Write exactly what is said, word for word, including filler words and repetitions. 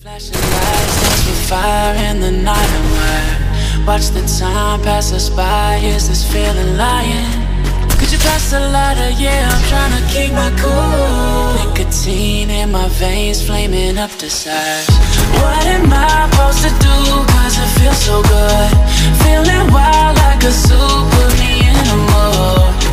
Flashing lights, dance with fire in the night away. Watch the time pass us by. Here's this feeling lying. Could you pass the lighter? Yeah, I'm trying to keep my cool. Nicotine in my veins, flaming up desires. What am I supposed to do? Cause it feels so good. Feeling wild like a zoo, put me in a mood.